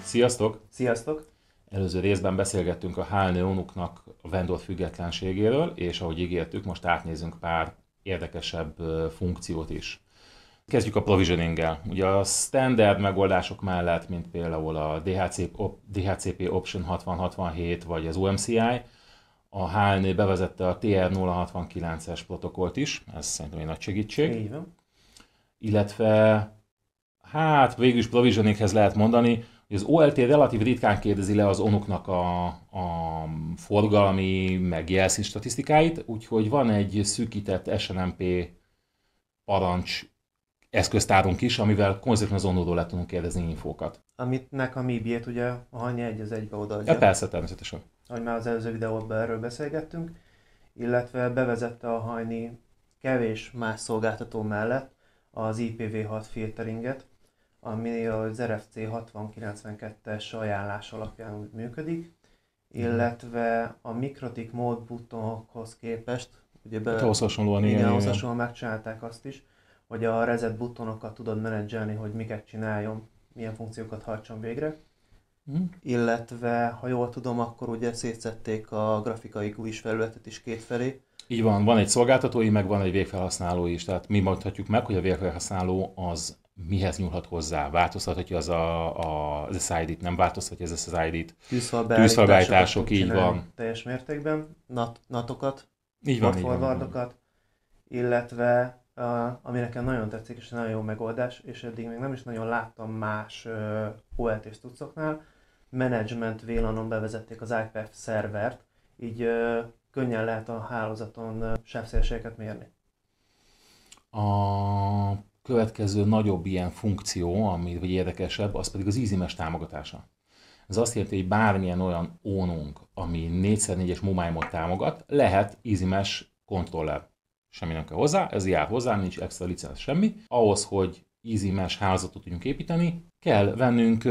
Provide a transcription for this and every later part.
Sziasztok! Sziasztok! Előző részben beszélgettünk a HLN Onuknak a vendor függetlenségéről, és ahogy ígértük, most átnézzünk pár érdekesebb funkciót is. Kezdjük a provisioninggel. Ugye a standard megoldások mellett, mint például a DHCP Option 6067 vagy az UMCI, a HLN bevezette a TR069-es protokollt is, ez szerintem egy nagy segítség. Így van. Illetve, végül is provisioninghez lehet mondani, hogy az OLT relatív ritkán kérdezi le az Onuknak a forgalmi, meg jelszín statisztikáit, úgyhogy van egy szűkített SNMP parancs eszköztárunk is, amivel konzekvensen az Onudról le tudunk kérdezni infókat. Amitnek a MIB-jét ugye a Hajni egy az egybe odaadja. Ja, persze, természetesen. Ahogy már az előző videóban erről beszélgettünk, illetve bevezette a Hajni kevés más szolgáltató mellett az IPv6 filteringet, ami az RFC 6092-es ajánlás alapján úgy működik, illetve a Mikrotik mód buttonokhoz képest, ugye ahhoz hasonlóan, hasonlóan megcsinálták azt is, hogy a reset buttonokat tudod menedzselni, hogy miket csináljon, milyen funkciókat hajtson végre. Illetve, ha jól tudom, akkor ugye szétszették a grafikai GUI felületet is kétfelé. Így van egy szolgáltatói, meg van egy végfelhasználó is, tehát mi mondhatjuk meg, hogy a végfelhasználó az mihez nyúlhat hozzá, változtathatja az SSID-t, nem változtatja az SSID-t, tűzfalbeállítások, így van. Teljes mértékben, NAT-okat, így van, forwardokat, illetve ami nekem nagyon tetszik, és nagyon jó megoldás, és eddig még nem is nagyon láttam más OLT-s cuccoknál, management VLAN-on bevezették az IPF szervert, így könnyen lehet a hálózaton sávszélességeket mérni. A következő nagyobb ilyen funkció, vagy érdekesebb, az pedig az EasyMesh támogatása. Ez azt jelenti, hogy bármilyen olyan ónunk, ami 4x4-es mobile mod támogat, lehet EasyMesh controller. Semmi nem kell hozzá, ez jár hozzá, nincs extra licenc, semmi. Ahhoz, hogy EasyMesh hálózatot tudjunk építeni, kell vennünk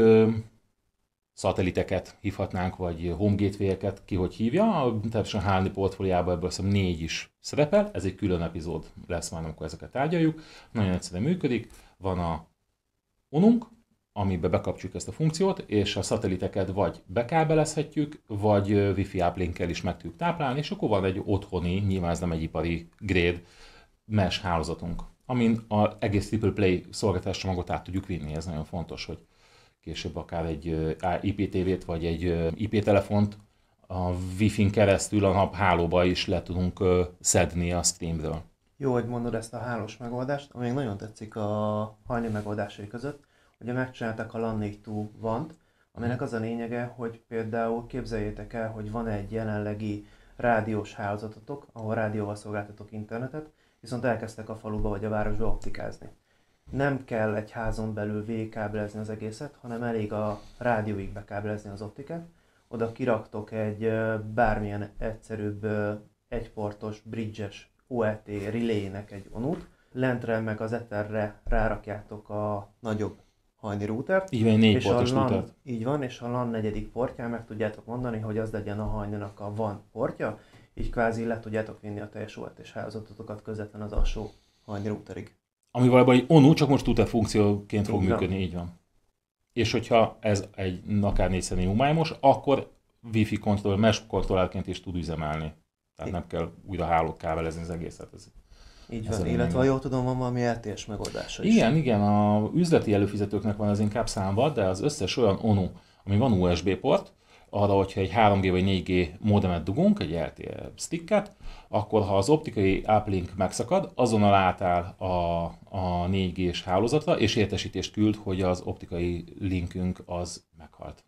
szatelliteket hívhatnánk, vagy home gateway-eket, ki hogy hívja. Természetesen a HLN portfóliában ebből hiszem 4 is szerepel, ez egy külön epizód lesz már, amikor ezeket tárgyaljuk. Nagyon egyszerűen működik. Van a onunk, amiben bekapcsoljuk ezt a funkciót, és a szatelliteket vagy bekábelezhetjük, vagy Wi-Fi uplink-kel is meg tudjuk táplálni, és akkor van egy otthoni, nyilván ez nem egy ipari grade mesh hálózatunk, amin az egész Triple Play szolgáltatás csomagot át tudjuk vinni. Ez nagyon fontos, hogy később akár egy IPTV-t vagy egy IP-telefont a Wi-Fi-n keresztül a hálóba is le tudunk szedni a streamről. Jó, hogy mondod ezt a hálós megoldást, ami nagyon tetszik a Hajni megoldásai között, ugye megcsinálták a LAN 4.2 WAN-t, aminek az a lényege, hogy például képzeljétek el, hogy van egy jelenlegi rádiós hálózatotok, ahol rádióval szolgáltatok internetet, viszont elkezdtek a faluba vagy a városba optikázni. Nem kell egy házon belül végigkábelezni az egészet, hanem elég a rádióig bekábelezni az optikát. Oda kiraktok egy bármilyen egyszerűbb egyportos, bridge-es OLT relaynek egy onút, lentre meg az etherre rárakjátok a nagyobb Hajni routert. Így van, egy 4 portos routert. Így van, és a LAN negyedik portján meg tudjátok mondani, hogy az legyen a Hajninak a WAN portja, így kvázi le tudjátok vinni a teljes OLT-s hálózatotokat közvetlen az alsó Hajni routerig. Ami valójában egy ONU, csak most router funkcióként fog működni, így van. És hogyha ez egy akár 4x4 mobile-os, akkor Wi-Fi controller, mesh controllerként is tud üzemelni. Tehát nem kell újra hálót kábelezni az egészet. Így van, illetve ha jól tudom, van valami LTS megoldása is. Igen, a üzleti előfizetőknek van az inkább számba, de az összes olyan ONU, ami van USB port, arra, hogyha egy 3G vagy 4G modemet dugunk, egy LTE sticket, akkor ha az optikai uplink megszakad, azonnal átáll a 4G-s hálózatra, és értesítést küld, hogy az optikai linkünk az meghalt.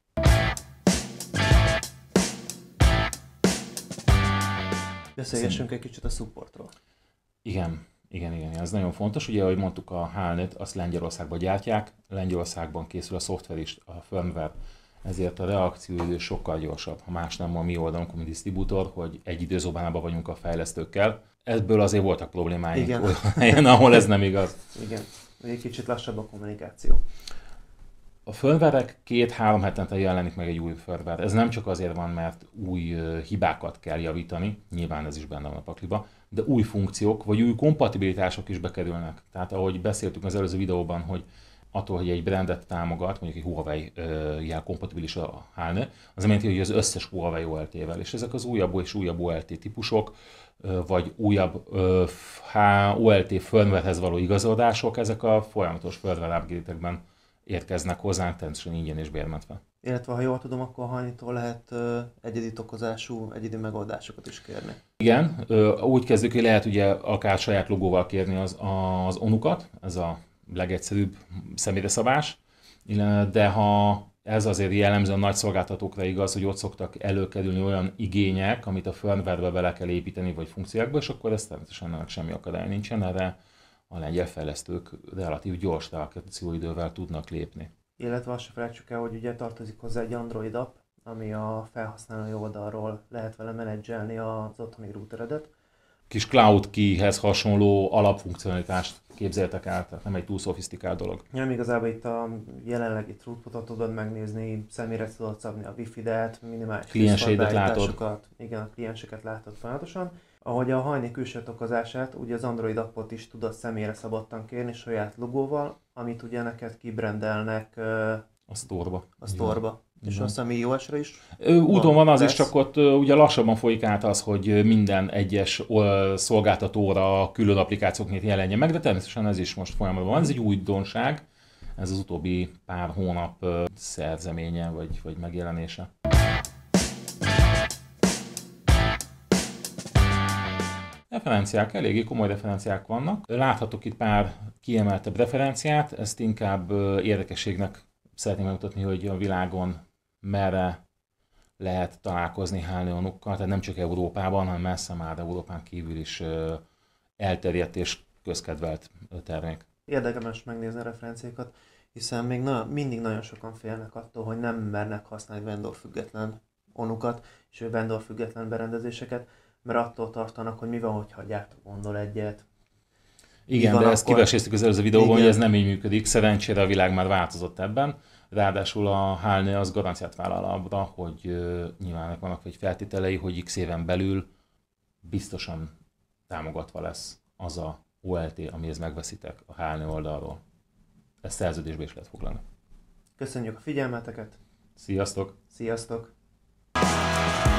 Beszélgessünk egy kicsit a supportról. Igen, ez nagyon fontos. Ugye, ahogy mondtuk, a HLN-t azt Lengyelországban gyártják, Lengyelországban készül a szoftver is, a firmware, ezért a reakcióidő sokkal gyorsabb, ha más nem a mi oldalunk, mint disztribútor, hogy egy időzóbánában vagyunk a fejlesztőkkel. Ebből azért voltak problémáink olyan helyen, ahol ez nem igaz. Igen, egy kicsit lassabb a kommunikáció. A firmware-ek 2-3 hetente jelenik meg egy új firmware. Ez nem csak azért van, mert új hibákat kell javítani, nyilván ez is benne van a pakliba, de új funkciók vagy új kompatibilitások is bekerülnek. Tehát ahogy beszéltük az előző videóban, hogy attól, hogy egy brandet támogat, mondjuk egy Huawei jel kompatibilis a HALNE, az jelenti, hogy az összes Huawei OLT-vel, és ezek az újabb és újabb OLT típusok, vagy újabb OLT firmwarehez való igazodások, ezek a folyamatos firmware upgrade-ekben érkeznek hozzánk, természetesen ingyen és bérmentve. Illetve, ha jól tudom, akkor a Halnitól lehet egyedi tokozású, egyedi megoldásokat is kérni. Igen, úgy kezdjük, hogy lehet ugye akár saját logóval kérni az onukat, ez a legegyszerűbb személyre szabás, de ha ez azért jellemzően nagy szolgáltatókra igaz, hogy ott szoktak előkerülni olyan igények, amit a firmware-be bele kell építeni, vagy funkciókba, és akkor ez természetesen ennek semmi akadály nincsen, erre a lengyel fejlesztők relatív gyors reakcióidővel tudnak lépni. Illetve azt se felejtsük el, hogy ugye tartozik hozzá egy Android app, ami a felhasználói oldalról lehet vele menedzselni az otthoni routeredet. Kis cloud keyhez hasonló alapfunkcionalitást képzeltek el, tehát nem egy túl szofisztikált dolog. Nem igazából itt a jelenlegi throughputot tudod megnézni, személyre tudod szabni a wifi-det, minimális klienseidet látod. Igen, a klienseket látod folyamatosan. Ahogy a Halni külső tokozását, ugye az Android appot is tudod személyre szabottan kérni saját logóval, amit ugye neked kibrendelnek a store-ba. A store-ba. És azt hiszem iOS-ra is? Úton van az lesz. Is, csak ott ugye lassabban folyik át az, hogy minden egyes szolgáltatóra külön applikációknél jelenjen meg, de természetesen ez is most folyamatban van. Ez egy újdonság, ez az utóbbi pár hónap szerzeménye vagy megjelenése. Referenciák, eléggé komoly referenciák vannak. Láthatok itt pár kiemeltebb referenciát, ezt inkább érdekességnek szeretném megmutatni, hogy a világon merre lehet találkozni HALNE-onukkal, tehát nem csak Európában, hanem messze már Európán kívül is elterjedt és közkedvelt termék. Érdemes megnézni a referenciákat, hiszen még mindig nagyon sokan félnek attól, hogy nem mernek használni vendor független onukat és vendor független berendezéseket, mert attól tartanak, hogy mi van, hogyha a gyártó gondol egyet. Igen, de ezt kiveséztük az előző videóban, hogy ez nem így működik. Szerencsére a világ már változott ebben. Ráadásul a HALNE az garanciát vállal abra, hogy nyilván vannak egy feltételei, hogy x éven belül biztosan támogatva lesz az a OLT, amihez megveszitek a HALNE oldalról. Ezt szerződésbe is lehet foglalni. Köszönjük a figyelmeteket! Sziasztok! Sziasztok!